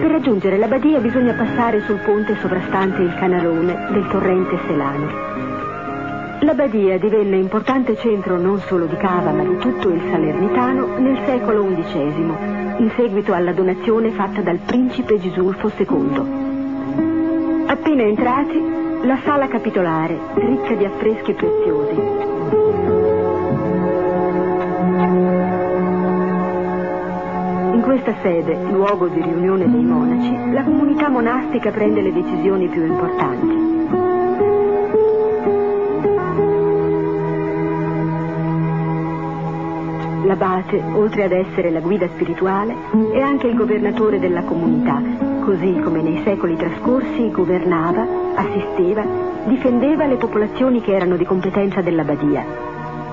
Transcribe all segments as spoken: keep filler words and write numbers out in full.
Per raggiungere la badia bisogna passare sul ponte sovrastante il canalone del torrente Selano. La badia divenne importante centro non solo di Cava ma di tutto il Salernitano nel secolo undicesimo, in seguito alla donazione fatta dal principe Gisulfo secondo. Appena entrati, la sala capitolare, ricca di affreschi preziosi. In questa sede, luogo di riunione dei monaci, la comunità monastica prende le decisioni più importanti. L'abate, oltre ad essere la guida spirituale, è anche il governatore della comunità, così come nei secoli trascorsi governava, assisteva, difendeva le popolazioni che erano di competenza della badia.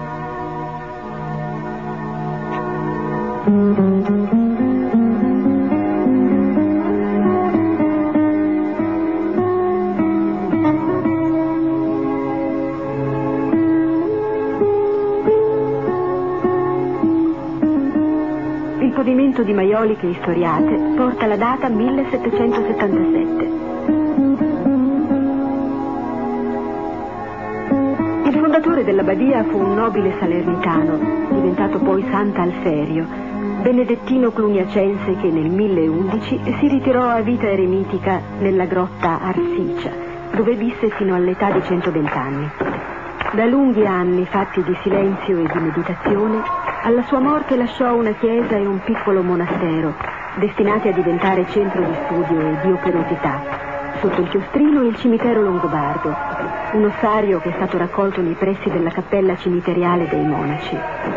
Il pavimento di maioliche istoriate porta la data millesettecentosettantasette. Il fondatore della badia fu un nobile salernitano, diventato poi Sant'Alferio, benedettino cluniacense che nel milleundici si ritirò a vita eremitica nella grotta Arsicia, dove visse fino all'età di centoventi anni. Da lunghi anni fatti di silenzio e di meditazione, alla sua morte lasciò una chiesa e un piccolo monastero, destinati a diventare centro di studio e di operosità. Sotto il chiostrino il cimitero longobardo, un ossario che è stato raccolto nei pressi della cappella cimiteriale dei monaci.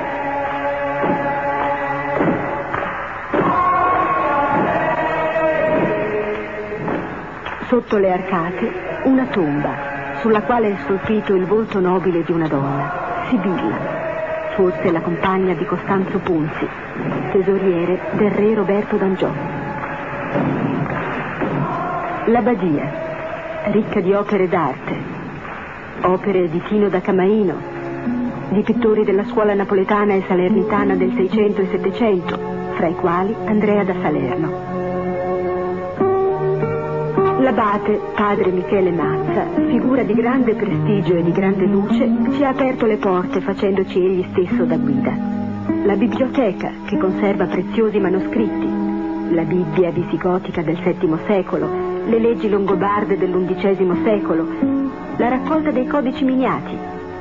Sotto le arcate una tomba, sulla quale è scolpito il volto nobile di una donna, Sibilla, forse la compagna di Costanzo Ponzi, tesoriere del re Roberto d'Angiò. La badia, ricca di opere d'arte, opere di Tino da Camaino, di pittori della scuola napoletana e salernitana del Seicento e Settecento, fra i quali Andrea da Salerno. L'abate, padre Michele Mazza, figura di grande prestigio e di grande luce, ci ha aperto le porte facendoci egli stesso da guida. La biblioteca, che conserva preziosi manoscritti, la Bibbia visigotica del settimo secolo, le leggi longobarde dell'undicesimo secolo, la raccolta dei codici miniati.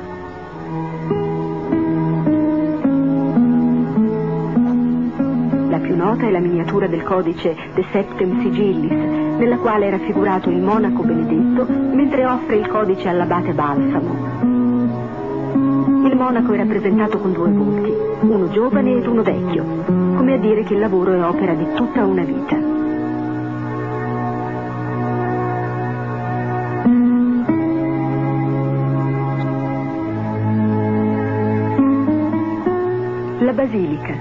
La più nota è la miniatura del codice De Septem Sigillis, nella quale è raffigurato il monaco Benedetto mentre offre il codice all'abate Balsamo. Il monaco è rappresentato con due volti, uno giovane ed uno vecchio, come a dire che il lavoro è opera di tutta una vita. La basilica.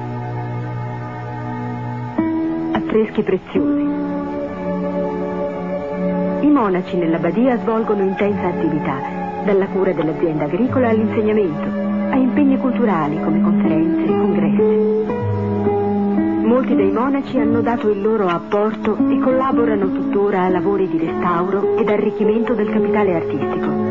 Affreschi preziosi. I monaci nella badia svolgono intensa attività, dalla cura dell'azienda agricola all'insegnamento, a impegni culturali come conferenze e congressi. Molti dei monaci hanno dato il loro apporto e collaborano tuttora a lavori di restauro ed arricchimento del capitale artistico.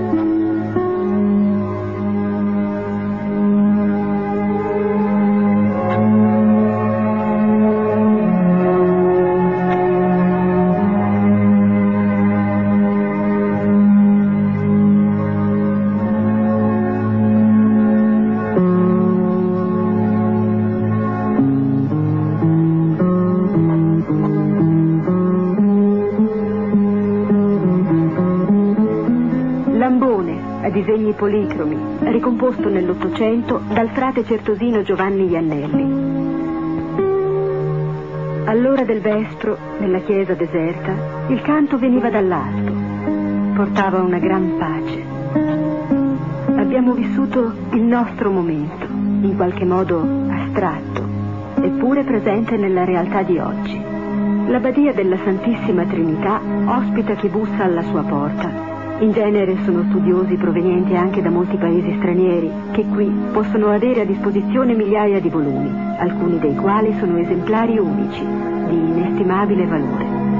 Disegni policromi, ricomposto nell'Ottocento dal frate certosino Giovanni Iannelli. All'ora del vespro, nella chiesa deserta, il canto veniva dall'alto, portava una gran pace. Abbiamo vissuto il nostro momento, in qualche modo astratto, eppure presente nella realtà di oggi. La badia della Santissima Trinità ospita chi bussa alla sua porta. In genere sono studiosi provenienti anche da molti paesi stranieri, che qui possono avere a disposizione migliaia di volumi, alcuni dei quali sono esemplari unici, di inestimabile valore.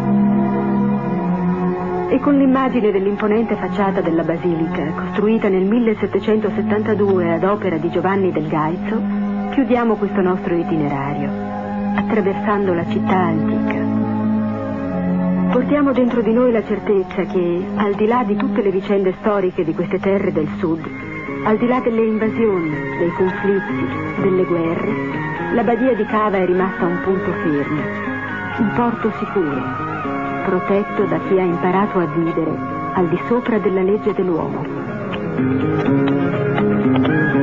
E con l'immagine dell'imponente facciata della basilica, costruita nel millesettecentosettantadue ad opera di Giovanni del Gaizzo, chiudiamo questo nostro itinerario, attraversando la città antica. Portiamo dentro di noi la certezza che, al di là di tutte le vicende storiche di queste terre del sud, al di là delle invasioni, dei conflitti, delle guerre, la badia di Cava è rimasta un punto fermo, un porto sicuro, protetto da chi ha imparato a vivere al di sopra della legge dell'uomo.